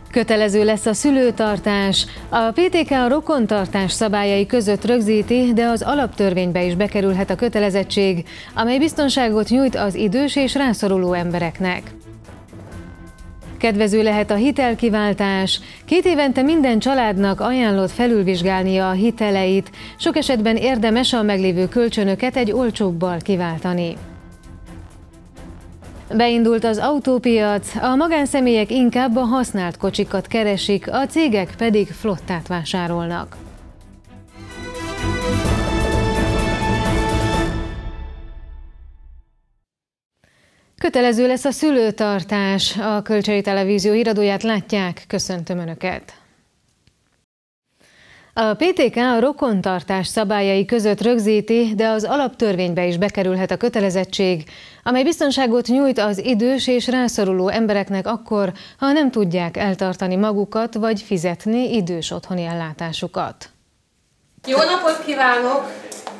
Kötelező lesz a szülőtartás. A PTK a rokontartás szabályai között rögzíti, de az alaptörvénybe is bekerülhet a kötelezettség, amely biztonságot nyújt az idős és rászoruló embereknek. Kedvező lehet a hitelkiváltás. 2 évente minden családnak ajánlott felülvizsgálnia a hiteleit, sok esetben érdemes a meglévő kölcsönöket egy olcsóbbal kiváltani. Beindult az autópiac, a magánszemélyek inkább a használt kocsikat keresik, a cégek pedig flottát vásárolnak. Kötelező lesz a szülőtartás. A Kölcsei Televízió híradóját látják, köszöntöm Önöket! A PTK a rokontartás szabályai között rögzíti, de az alaptörvénybe is bekerülhet a kötelezettség, amely biztonságot nyújt az idős és rászoruló embereknek akkor, ha nem tudják eltartani magukat vagy fizetni idős otthoni ellátásukat. Jó napot kívánok!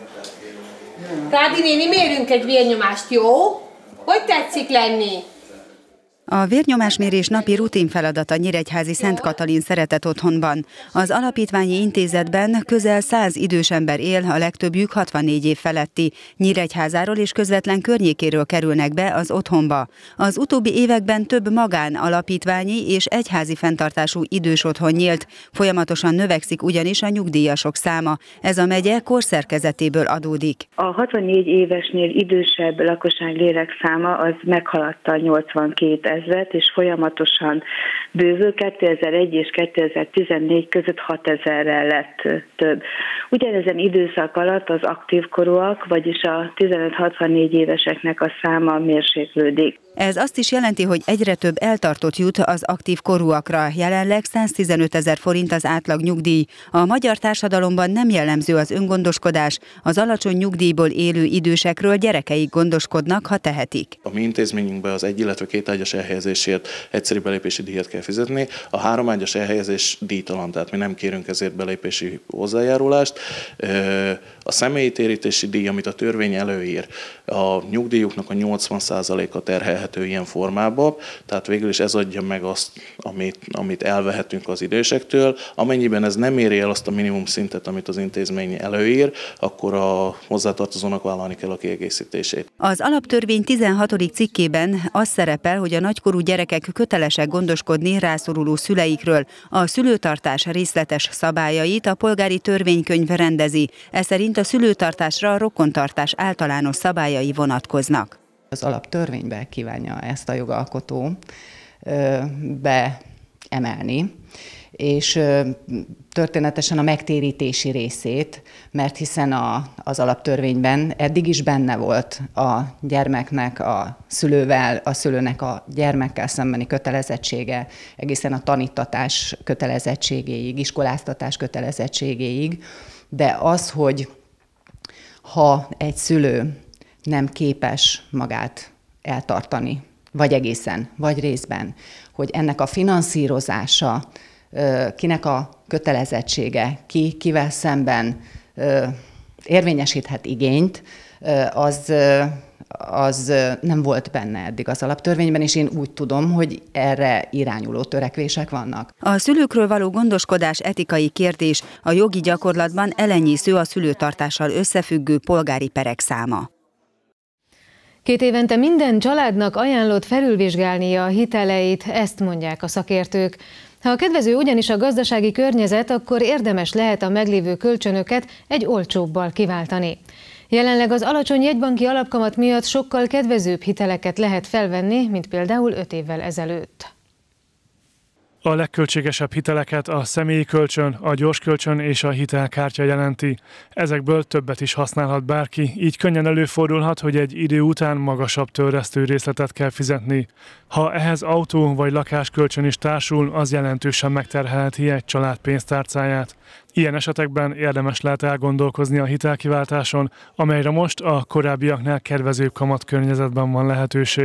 Rádi néni, mérünk egy vérnyomást, jó? Hogy tetszik lenni? A vérnyomásmérés napi rutin feladata Nyíregyházi Szent Katalin Szeretett Otthonban. Az alapítványi intézetben közel 100 idős ember él, a legtöbbjük 64 év feletti. Nyíregyházáról és közvetlen környékéről kerülnek be az otthonba. Az utóbbi években több magán, alapítványi és egyházi fenntartású idős otthon nyílt. Folyamatosan növekszik ugyanis a nyugdíjasok száma. Ez a megye korszerkezetéből adódik. A 64 évesnél idősebb lakosság lélekszáma az meghaladta 82 000, és folyamatosan bővül. 2001 és 2014 között 6 000-rel lett több. Ugyanezen időszak alatt az aktív korúak, vagyis a 15-64 éveseknek a száma mérséklődik. Ez azt is jelenti, hogy egyre több eltartott jut az aktív korúakra. Jelenleg 115 000 forint az átlag nyugdíj. A magyar társadalomban nem jellemző az öngondoskodás. Az alacsony nyugdíjból élő idősekről gyerekeik gondoskodnak, ha tehetik. A mi intézményünkben az 1, illetve 2 ágyas elhelyezésért egyszerű belépési díjat kell fizetni. A 3 ágyas elhelyezés díjtalan, tehát mi nem kérünk ezért belépési hozzájárulást. A személyi térítési díj, amit a törvény előír, a nyugdíjuknak a 80%-a terhelhető ilyen formában, tehát végül is ez adja meg azt, amit elvehetünk az idősektől. Amennyiben ez nem éri el azt a minimum szintet, amit az intézmény előír, akkor a hozzátartozónak vállalni kell a kiegészítését. Az alaptörvény 16. cikkében az szerepel, hogy a nagykorú gyerekek kötelesek gondoskodni rászoruló szüleikről. A szülőtartás részletes szabályait a polgári törvénykönyv rendezi. Ez szerint a szülőtartásra a rokontartás általános szabályai vonatkoznak. Az alaptörvénybe kívánja ezt a jogalkotó beemelni, és történetesen a megtérítési részét, mert hiszen az alaptörvényben eddig is benne volt a gyermeknek a szülővel, a szülőnek a gyermekkel szembeni kötelezettsége, egészen a tanítatás kötelezettségéig, iskoláztatás kötelezettségéig, de az, hogy ha egy szülő nem képes magát eltartani, vagy egészen, vagy részben, hogy ennek a finanszírozása, kinek a kötelezettsége, kivel szemben érvényesíthet igényt, az nem volt benne eddig az alaptörvényben, és én úgy tudom, hogy erre irányuló törekvések vannak. A szülőkről való gondoskodás etikai kérdés, a jogi gyakorlatban elenyésző a szülőtartással összefüggő polgári perek száma. 2 évente minden családnak ajánlott felülvizsgálnia a hiteleit, ezt mondják a szakértők. Ha kedvező ugyanis a gazdasági környezet, akkor érdemes lehet a meglévő kölcsönöket egy olcsóbbal kiváltani. Jelenleg az alacsony jegybanki alapkamat miatt sokkal kedvezőbb hiteleket lehet felvenni, mint például 5 évvel ezelőtt. A legköltségesebb hiteleket a személyi kölcsön, a gyorskölcsön és a hitelkártya jelenti. Ezekből többet is használhat bárki, így könnyen előfordulhat, hogy egy idő után magasabb törlesztő részletet kell fizetni. Ha ehhez autó vagy lakáskölcsön is társul, az jelentősen megterhelheti egy család pénztárcáját. Ilyen esetekben érdemes lehet elgondolkozni a hitelkiváltáson, amelyre most a korábbiaknál kedvezőbb kamatkörnyezetben van lehetőség.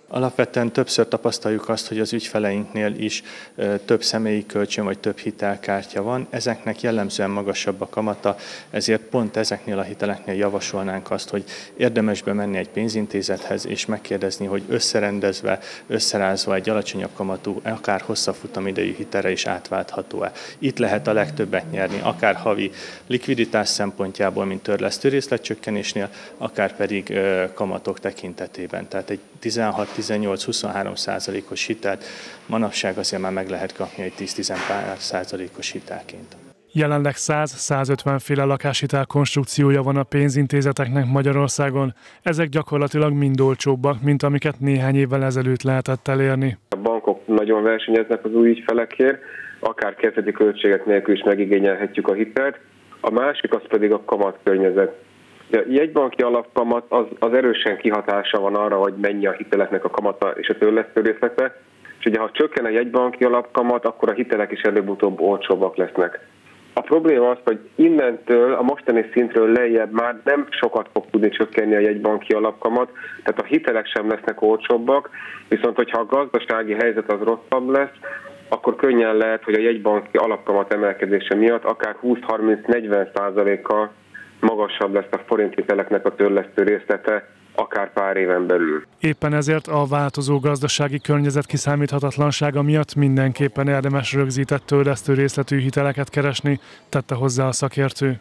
Alapvetően többször tapasztaljuk azt, hogy az ügyfeleinknél is több személyi kölcsön vagy több hitelkártya van. Ezeknek jellemzően magasabb a kamata, ezért pont ezeknél a hiteleknél javasolnánk azt, hogy érdemes bemenni egy pénzintézethez és megkérdezni, hogy összerendezve, összerázva egy alacsonyabb kamatú, akár hosszabb futamidejű hitelre is átváltható-e. Itt lehet a legtöbbet nyerni, akár havi likviditás szempontjából, mint törlesztő részletcsökkenésnél, akár pedig kamatok tekintetében. Tehát egy 16-18-23%-os hitelt manapság azért már meg lehet kapni egy 10-10%-os hitelként. Jelenleg 100-150 féle lakáshitel konstrukciója van a pénzintézeteknek Magyarországon. Ezek gyakorlatilag mind olcsóbbak, mint amiket néhány évvel ezelőtt lehetett elérni. A bankok nagyon versenyeznek az új ügyfelekért, akár kezdeti költségek nélkül is megigényelhetjük a hitelt. A másik az pedig a kamatkörnyezet. A jegybanki alapkamat az erősen kihatása van arra, hogy mennyi a hiteleknek a kamata és a törlesztő részlete, és ugye ha csökken a jegybanki alapkamat, akkor a hitelek is előbb-utóbb olcsóbbak lesznek. A probléma az, hogy innentől, a mostani szintről lejjebb már nem sokat fog tudni csökkenni a jegybanki alapkamat, tehát a hitelek sem lesznek olcsóbbak, viszont hogyha a gazdasági helyzet az rosszabb lesz, akkor könnyen lehet, hogy a jegybanki alapkamat emelkedése miatt akár 20-30-40%-kal magasabb lesz a forinthiteleknek a törlesztő részlete, akár pár éven belül. Éppen ezért a változó gazdasági környezet kiszámíthatatlansága miatt mindenképpen érdemes rögzített törlesztő részletű hiteleket keresni, tette hozzá a szakértő.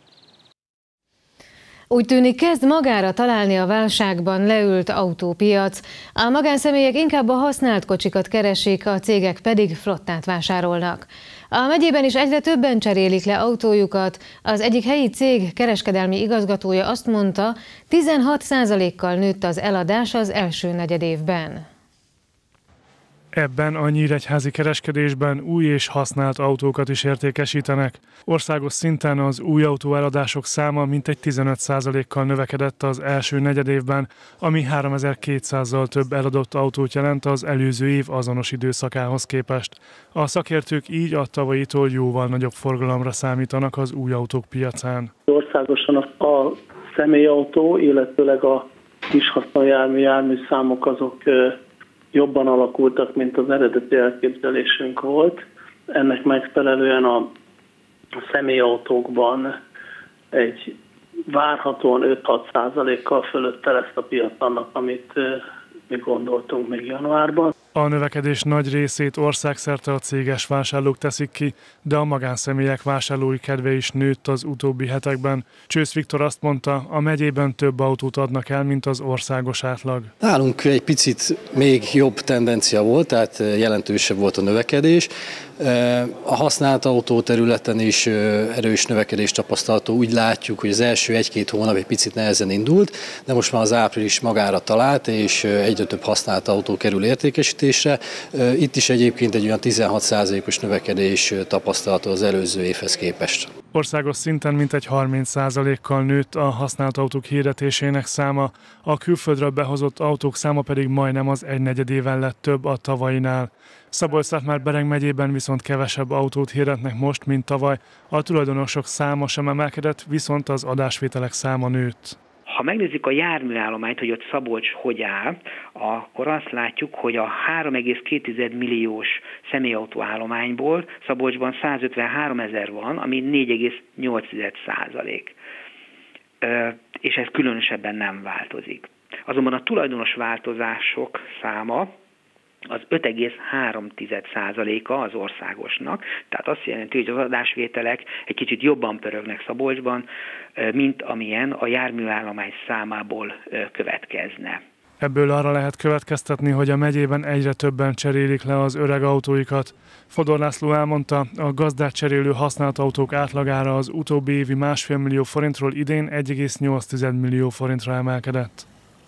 Úgy tűnik, kezd magára találni a válságban leült autópiac. A magánszemélyek inkább a használt kocsikat keresik, a cégek pedig flottát vásárolnak. A megyében is egyre többen cserélik le autójukat. Az egyik helyi cég kereskedelmi igazgatója azt mondta, 16%-kal nőtt az eladás az első negyedévben. Ebben a nyíregyházi kereskedésben új és használt autókat is értékesítenek. Országos szinten az új autóeladások száma mintegy 15%-kal növekedett az első negyedévben, ami 3200-zal több eladott autót jelent az előző év azonos időszakához képest. A szakértők így a tavalyitól jóval nagyobb forgalomra számítanak az új autók piacán. Országosan a személyautó, illetőleg a kis haszonjármű számok azok jobban alakultak, mint az eredeti elképzelésünk volt. Ennek megfelelően a személyautókban egy várhatóan 5-6%-kal fölötte lesz a piac annak, amit mi gondoltunk még januárban. A növekedés nagy részét országszerte a céges vásárlók teszik ki, de a magánszemélyek vásárlói kedve is nőtt az utóbbi hetekben. Csősz Viktor azt mondta, a megyében több autót adnak el, mint az országos átlag. Nálunk egy picit még jobb tendencia volt, tehát jelentősebb volt a növekedés. A használt autó területen is erős növekedés tapasztalható. Úgy látjuk, hogy az első 1-2 hónap egy picit nehezen indult, de most már az április magára talált, és egyre több használt autó kerül értékesítésre. Itt is egyébként egy olyan 16%-os növekedés tapasztalható az előző évhez képest. Országos szinten mintegy 30%-kal nőtt a használt autók hirdetésének száma, a külföldről behozott autók száma pedig majdnem az 1/4 lett több a tavainál. Szabolcs-Szatmár-Bereg megyében viszont kevesebb autót hirdetnek most, mint tavaly. A tulajdonosok száma sem emelkedett, viszont az adásvételek száma nőtt. Ha megnézzük a járműállományt, hogy ott Szabolcs hogy áll, akkor azt látjuk, hogy a 3,2 milliós személyautó állományból Szabolcsban 153 000 van, ami 4,8%. És ez különösebben nem változik. Azonban a tulajdonos változások száma az 5,3%-a az országosnak, tehát azt jelenti, hogy az adásvételek egy kicsit jobban pörögnek Szabolcsban, mint amilyen a járműállomány számából következne. Ebből arra lehet következtetni, hogy a megyében egyre többen cserélik le az öreg autóikat. Fodor László elmondta, a gazdát cserélő használt autók átlagára az utóbbi évi 1,5 millió forintról idén 1,8 millió forintra emelkedett.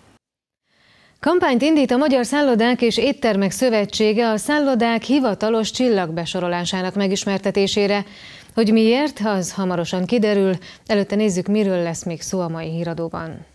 Kampányt indít a Magyar Szállodák és Éttermek Szövetsége a szállodák hivatalos csillagbesorolásának megismertetésére. Hogy miért, az hamarosan kiderül. Előtte nézzük, miről lesz még szó a mai híradóban.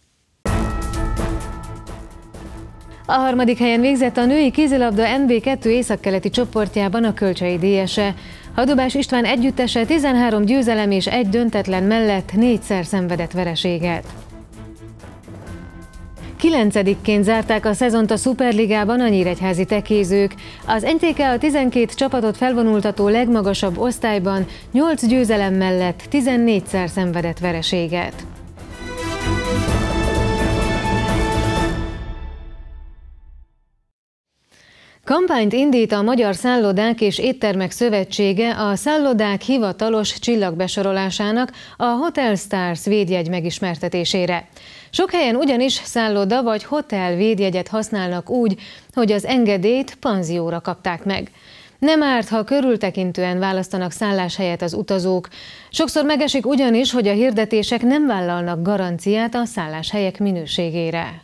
A 3. helyen végzett a női kézilabda NB2 északkeleti csoportjában a Kölcsei Déese. Hadobás István együttese 13 győzelem és 1 döntetlen mellett 4-szer szenvedett vereséget. 9-ként zárták a szezont a Szuperligában a nyíregyházi tekézők. Az NTK a 12 csapatot felvonultató legmagasabb osztályban 8 győzelem mellett 14-szer szenvedett vereséget. Kampányt indít a Magyar Szállodák és Éttermek Szövetsége a szállodák hivatalos csillagbesorolásának, a Hotel Stars védjegy megismertetésére. Sok helyen ugyanis szálloda vagy hotel védjegyet használnak úgy, hogy az engedélyt panzióra kapták meg. Nem árt, ha körültekintően választanak szálláshelyet az utazók. Sokszor megesik ugyanis, hogy a hirdetések nem vállalnak garanciát a szálláshelyek minőségére.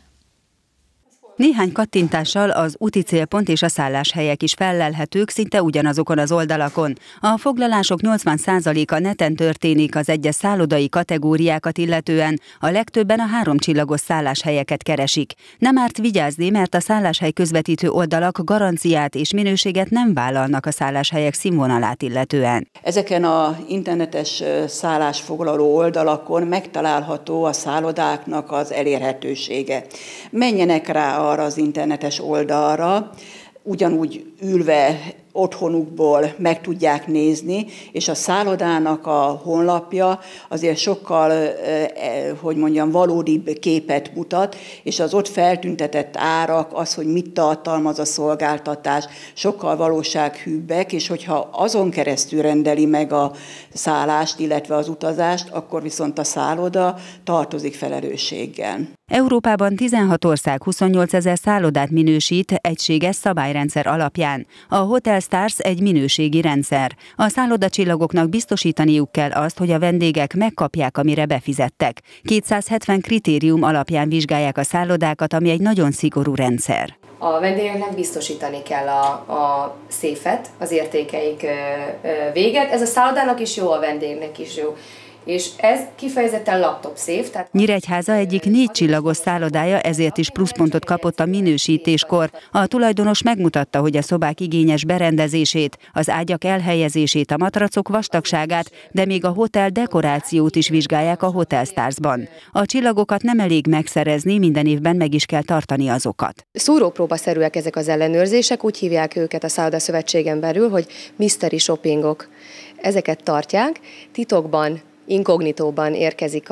Néhány kattintással az úti célpont és a szálláshelyek is fellelhetők szinte ugyanazokon az oldalakon. A foglalások 80%-a neten történik az egyes szállodai kategóriákat illetően, a legtöbben a 3 csillagos szálláshelyeket keresik. Nem árt vigyázni, mert a szálláshely közvetítő oldalak garanciát és minőséget nem vállalnak a szálláshelyek színvonalát illetően. Ezeken az internetes szállásfoglaló oldalakon megtalálható a szállodáknak az elérhetősége. Menjenek rá arra az internetes oldalra, ugyanúgy ülve otthonukból meg tudják nézni, és a szállodának a honlapja azért sokkal, valódibb képet mutat, és az ott feltüntetett árak, az, hogy mit tartalmaz a szolgáltatás, sokkal valósághűbbek, és hogyha azon keresztül rendeli meg a szállást, illetve az utazást, akkor viszont a szálloda tartozik felelősséggel. Európában 16 ország 28 000 szállodát minősít egységes szabályrendszer alapján. A Hotel Stars egy minőségi rendszer. A szállodacsillagoknak biztosítaniuk kell azt, hogy a vendégek megkapják, amire befizettek. 270 kritérium alapján vizsgálják a szállodákat, ami egy nagyon szigorú rendszer. A vendégeknek biztosítani kell a széfet, az értékeik véget. Ez a szállodának is jó, a vendégnek is jó. És ez kifejezetten laptop safe. Nyíregyháza egyik 4 csillagos szállodája ezért is pluszpontot kapott a minősítéskor. A tulajdonos megmutatta, hogy a szobák igényes berendezését, az ágyak elhelyezését, a matracok vastagságát, de még a hotel dekorációt is vizsgálják a Hotel Starsban. A csillagokat nem elég megszerezni, minden évben meg is kell tartani azokat. Szúrópróbaszerűek ezek az ellenőrzések, úgy hívják őket a Szállodaszövetségen belül, hogy mystery shoppingok. Ezeket tartják, titokban, inkognitóban érkezik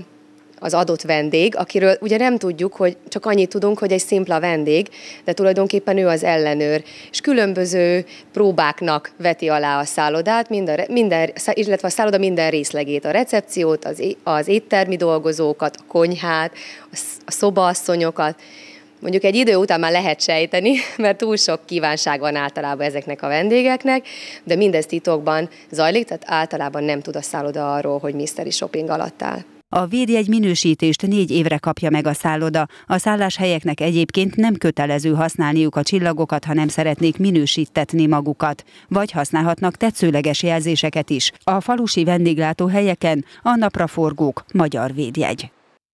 az adott vendég, akiről ugye nem tudjuk, hogy csak annyit tudunk, hogy egy szimpla vendég, de tulajdonképpen ő az ellenőr, és különböző próbáknak veti alá a szállodát, illetve a szálloda minden részlegét, a recepciót, az éttermi dolgozókat, a konyhát, a szobaasszonyokat. Mondjuk egy idő után már lehet sejteni, mert túl sok kívánság van általában ezeknek a vendégeknek, de mindez titokban zajlik, tehát általában nem tud a szálloda arról, hogy mystery shopping alatt áll. A védjegy minősítést 4 évre kapja meg a szálloda. A szálláshelyeknek egyébként nem kötelező használniuk a csillagokat, ha nem szeretnék minősítetni magukat. Vagy használhatnak tetszőleges jelzéseket is. A falusi vendéglátóhelyeken a napraforgók magyar védjegy.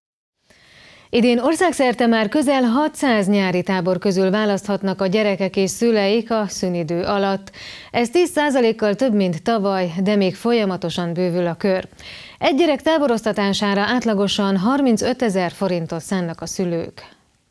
Idén országszerte már közel 600 nyári tábor közül választhatnak a gyerekek és szüleik a szünidő alatt. Ez 10%-kal több, mint tavaly, de még folyamatosan bővül a kör. Egy gyerek táboroztatására átlagosan 35 000 forintot szánnak a szülők.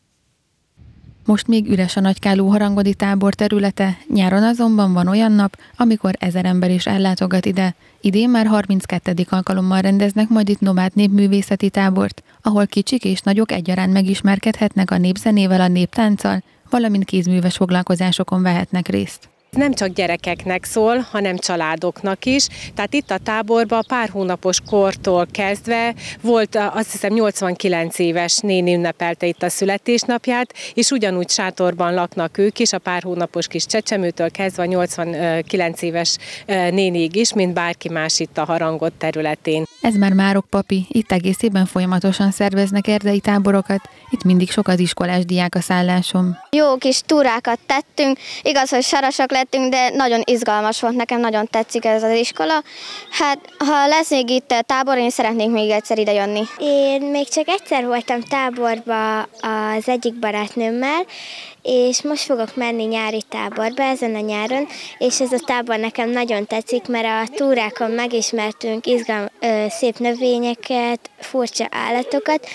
Most még üres a Nagykáló harangodi tábor területe, nyáron azonban van olyan nap, amikor 1000 ember is ellátogat ide. Idén már 32. alkalommal rendeznek majd itt nomád népművészeti tábort, ahol kicsik és nagyok egyaránt megismerkedhetnek a népzenével, a néptánccal, valamint kézműves foglalkozásokon vehetnek részt. Nem csak gyerekeknek szól, hanem családoknak is. Tehát itt a táborban pár hónapos kortól kezdve volt, azt hiszem 89 éves néni ünnepelte itt a születésnapját, és ugyanúgy sátorban laknak ők is, a pár hónapos kis csecsemőtől kezdve a 89 éves nénig is, mint bárki más itt a Harangod területén. Ez már Márok papi, itt egész évben folyamatosan szerveznek erdei táborokat, itt mindig sok az iskolás diák a szálláson. Jó kis túrákat tettünk, igaz, hogy sarasak készülgettünk, de nagyon izgalmas volt, nekem nagyon tetszik ez az iskola. Hát, ha lesz még itt tábor, én szeretnék még egyszer ide jönni. Én még csak egyszer voltam táborba az egyik barátnőmmel, és most fogok menni nyári táborba ezen a nyáron, és ez a tábor nekem nagyon tetszik, mert a túrákon megismertünk szép növényeket, furcsa állatokat,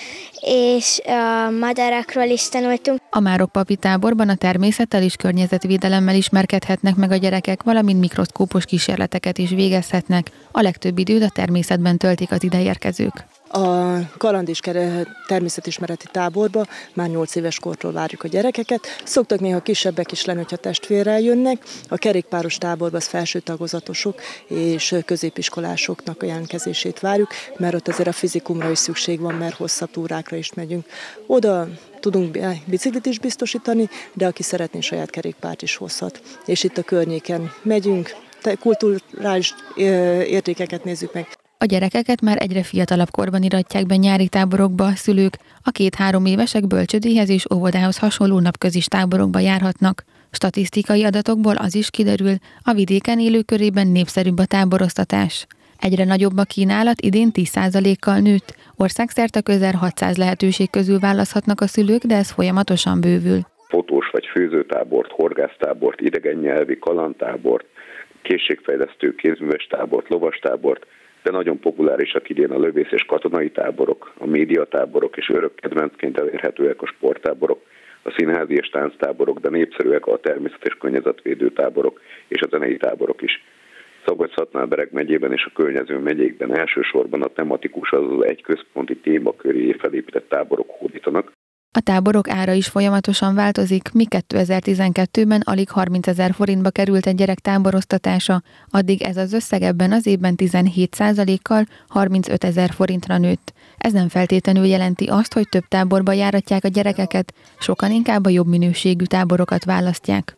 és a madarakról is tanultunk. A Márok-papi táborban a természettel és környezetvédelemmel ismerkedhetnek meg a gyerekek, valamint mikroszkópos kísérleteket is végezhetnek. A legtöbb időt a természetben töltik az ideérkezők. A kaland és természetismereti táborba már 8 éves kortól várjuk a gyerekeket. Szoktak néha kisebbek is lenni, hogyha testvérrel jönnek. A kerékpáros táborban az felső tagozatosok és középiskolásoknak a jelentkezését várjuk, mert ott azért a fizikumra is szükség van, mert hosszabb túrákra is megyünk. Oda tudunk biciklit is biztosítani, de aki szeretné, saját kerékpárt is hozhat. És itt a környéken megyünk, kulturális értékeket nézzük meg. A gyerekeket már egyre fiatalabb korban iratják be nyári táborokba a szülők, a 2-3 évesek bölcsődéhez és óvodához hasonló napközis táborokba járhatnak. Statisztikai adatokból az is kiderül, a vidéken élők körében népszerűbb a táboroztatás. Egyre nagyobb a kínálat, idén 10%-kal nőtt. Országszerte közel 600 lehetőség közül választhatnak a szülők, de ez folyamatosan bővül. Fotós vagy főzőtábort, horgásztábort, idegennyelvi kalandtábort, készségfejlesztő kézműves tábort, lovastábort, de nagyon populárisak idén a lövész és katonai táborok, a médiatáborok és örök kedvencként elérhetőek a sporttáborok, a színházi és tánctáborok, de népszerűek a természet- és környezetvédő táborok és a zenei táborok is. Szabolcs-Szatmár-Bereg megyében és a környező megyékben elsősorban a tematikus, azaz egy központi téma köré felépített táborok hódítanak. A táborok ára is folyamatosan változik, míg 2012-ben alig 30 000 forintba került egy gyerek táboroztatása, addig ez az összeg ebben az évben 17%-kal 35 000 forintra nőtt. Ez nem feltétlenül jelenti azt, hogy több táborba járatják a gyerekeket, sokan inkább a jobb minőségű táborokat választják.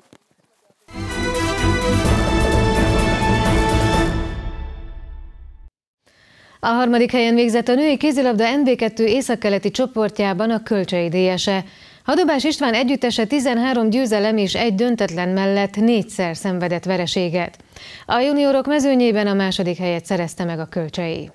A 3. helyen végzett a női kézilabda NB2 északkeleti csoportjában a Kölcsei Déese. Hadobás István együttese 13 győzelem és 1 döntetlen mellett 4-szer szenvedett vereséget. A juniorok mezőnyében a 2. helyet szerezte meg a Kölcsei.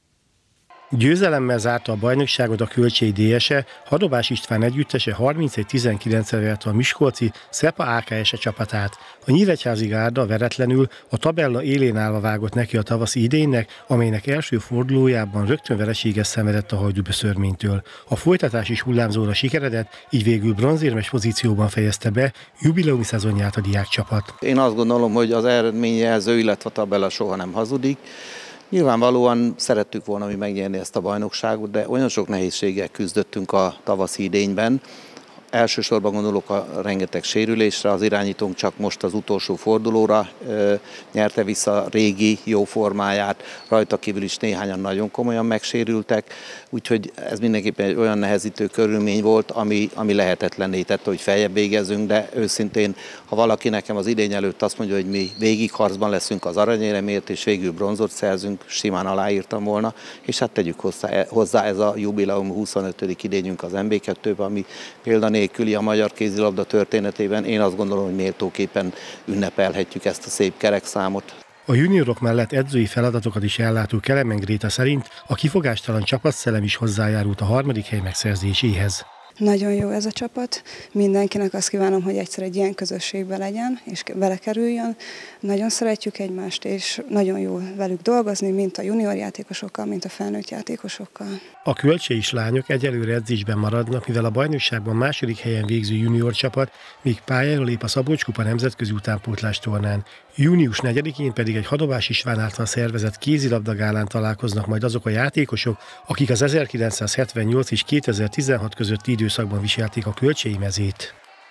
Győzelemmel zárta a bajnokságot a Kölcsei Déese, Hadobás István együttese 31-19-re verte a miskolci Szepa AKS csapatát. A nyíregyházi gárda veretlenül a tabella élén állva vágott neki a tavaszi idénynek, amelynek első fordulójában rögtön vereséget szenvedett a Hajdúböszörménytől. A folytatás is hullámzóra sikeredett, így végül bronzérmes pozícióban fejezte be jubileumi szezonját a diákcsapat. Én azt gondolom, hogy az eredményjelző, illetve a tabella soha nem hazudik. Nyilvánvalóan szerettük volna mi megnyerni ezt a bajnokságot, de olyan sok nehézséggel küzdöttünk a tavaszi idényben. Elsősorban gondolok a rengeteg sérülésre, az irányítónk csak most az utolsó fordulóra nyerte vissza régi jó formáját, rajta kívül is néhányan nagyon komolyan megsérültek, úgyhogy ez mindenképpen egy olyan nehezítő körülmény volt, ami lehetetlenné tette, hogy feljebb végezzünk, de őszintén, ha valaki nekem az idény előtt azt mondja, hogy mi végig harcban leszünk az aranyéremért, és végül bronzot szerzünk, simán aláírtam volna, és hát tegyük hozzá ez a jubileum 25. idényünk az MB2-ben, ami példanélküli a magyar kézilabda történetében. Én azt gondolom, hogy méltóképpen ünnepelhetjük ezt a szép kerekszámot. A juniorok mellett edzői feladatokat is ellátó Kelemen Gréta szerint a kifogástalan csapatszellem is hozzájárult a 3. hely megszerzéséhez. Nagyon jó ez a csapat, mindenkinek azt kívánom, hogy egyszer egy ilyen közösségbe legyen, és belekerüljön. Nagyon szeretjük egymást, és nagyon jó velük dolgozni, mint a junior játékosokkal, mint a felnőtt játékosokkal. A kölcsei lányok egyelőre edzésben maradnak, mivel a bajnokságban 2. helyen végző junior csapat még pályára lép a Szabolcs-kupa nemzetközi utánpótlás tornán. Június 4-én pedig egy Hadobás István által szervezett kézilabdagálán találkoznak majd azok a játékosok, akik az 1978 és 2016 közötti időszakban viselték a kölcsei mezét.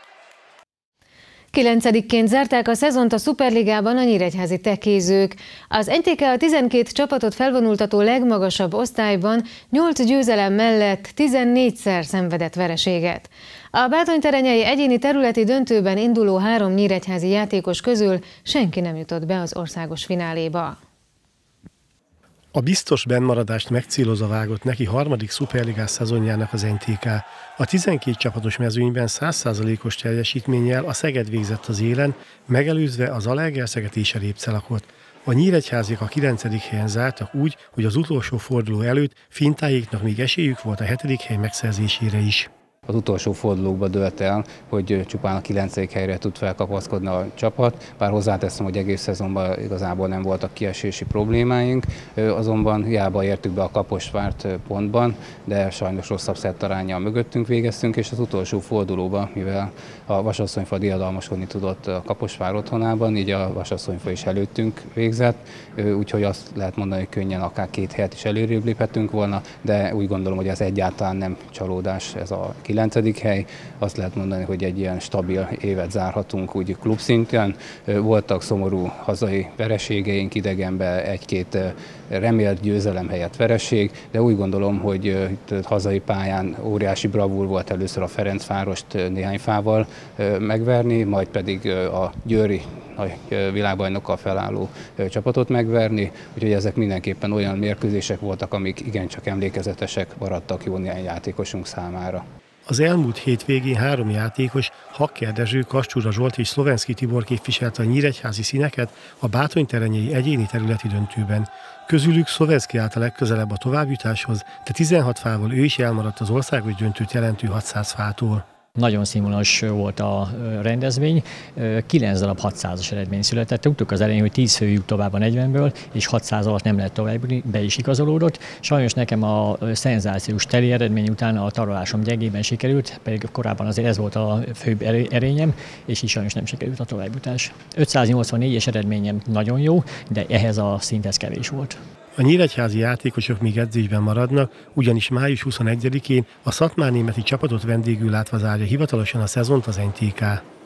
9-ként zárták a szezont a Szuperligában a nyíregyházi tekézők. Az NTK a 12 csapatot felvonultató legmagasabb osztályban 8 győzelem mellett 14-szer szenvedett vereséget. A bátonyterenyei egyéni területi döntőben induló 3 nyíregyházi játékos közül senki nem jutott be az országos fináléba. A biztos bennmaradást megcélozva vágott neki harmadik szuperligás szezonjának az NTK. A 12 csapatos mezőnyben 100%-os teljesítménnyel a Szeged végzett az élen, megelőzve az Zalaegerszeget és a Répcelakot. A nyíregyháziak a 9. helyen zártak úgy, hogy az utolsó forduló előtt fintáiknak még esélyük volt a 7. hely megszerzésére is. Az utolsó fordulókba dőlt el, hogy csupán a 9. helyre tud felkapaszkodni a csapat, bár hozzáteszem, hogy egész szezonban igazából nem voltak kiesési problémáink, azonban hiába értük be a Kaposvárt pontban, de sajnos rosszabb szettaránnyal mögöttünk végeztünk, és az utolsó fordulóban, mivel a Vasasszonyfa diadalmaskodni tudott a Kaposvár otthonában, így a Vasasszonyfa is előttünk végzett, úgyhogy azt lehet mondani, hogy könnyen akár 2 helyet is előrébb léphettünk volna, de úgy gondolom, hogy ez egyáltalán nem csalódás, ez a 9. hely. Azt lehet mondani, hogy egy ilyen stabil évet zárhatunk úgy klubszinten. Voltak szomorú hazai vereségeink, idegenben 1-2 remélt győzelem helyett vereség, de úgy gondolom, hogy itt hazai pályán óriási bravúr volt először a Ferencvárost néhány fával megverni, majd pedig a győri világbajnokkal felálló csapatot megverni, úgyhogy ezek mindenképpen olyan mérkőzések voltak, amik igencsak emlékezetesek maradtak jó néhány játékosunk számára. Az elmúlt hétvégén 3 játékos, Hakker Dezső, Kascsúra Zsolt és Szlovenszky Tibor képviselte a nyíregyházi színeket a Bátony-terenyei egyéni területi döntőben. Közülük Szlovenszky állt a legközelebb a továbbjutáshoz, de 16 fával ő is elmaradt az országos döntőt jelentő 600 fától. Nagyon színvonalas volt a rendezvény, 9 darab 600-as eredmény született. Tudtuk az elején, hogy 10 fő jut tovább a 40-ből, és 600 alatt nem lehet tovább, be is igazolódott. Sajnos nekem a szenzációs teli eredmény után a tarolásom gyengében sikerült, pedig korábban azért ez volt a főbb erényem, és így sajnos nem sikerült a továbbjutás. 584-es eredményem nagyon jó, de ehhez a szinthez kevés volt. A nyíregyházi játékosok még edzésben maradnak, ugyanis május 21-én a szatmárnémeti csapatot vendégül látva zárja hivatalosan a szezont az NTK.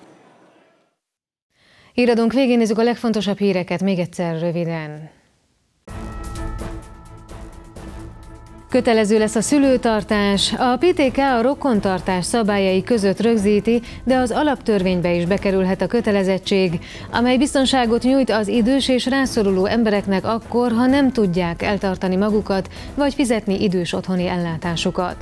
Híradónk végén nézzük a legfontosabb híreket még egyszer röviden. Kötelező lesz a szülőtartás. A PTK a rokontartás szabályai között rögzíti, de az alaptörvénybe is bekerülhet a kötelezettség, amely biztonságot nyújt az idős és rászoruló embereknek akkor, ha nem tudják eltartani magukat, vagy fizetni idős otthoni ellátásukat.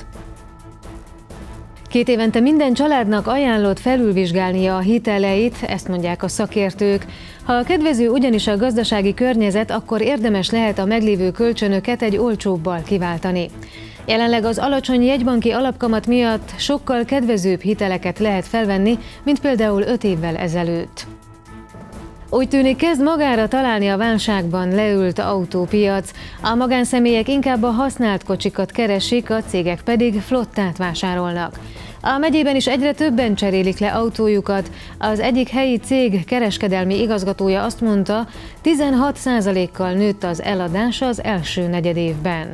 2 évente minden családnak ajánlott felülvizsgálnia a hiteleit, ezt mondják a szakértők. Ha kedvező ugyanis a gazdasági környezet, akkor érdemes lehet a meglévő kölcsönöket egy olcsóbbal kiváltani. Jelenleg az alacsony jegybanki alapkamat miatt sokkal kedvezőbb hiteleket lehet felvenni, mint például 5 évvel ezelőtt. Úgy tűnik, kezd magára találni a válságban leült autópiac. A magánszemélyek inkább a használt kocsikat keresik, a cégek pedig flottát vásárolnak. A megyében is egyre többen cserélik le autójukat. Az egyik helyi cég kereskedelmi igazgatója azt mondta, 16%-kal nőtt az eladás az első negyedévben.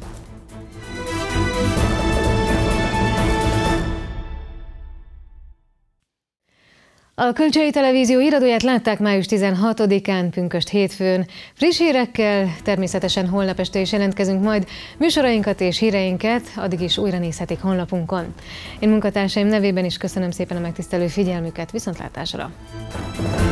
A Kölcsei Televízió híradóját látták május 16-án, pünkösd hétfőn. Friss hírekkel természetesen holnap este is jelentkezünk majd. Műsorainkat és híreinket addig is újra nézhetik honlapunkon. Én munkatársaim nevében is köszönöm szépen a megtisztelő figyelmüket, viszontlátásra!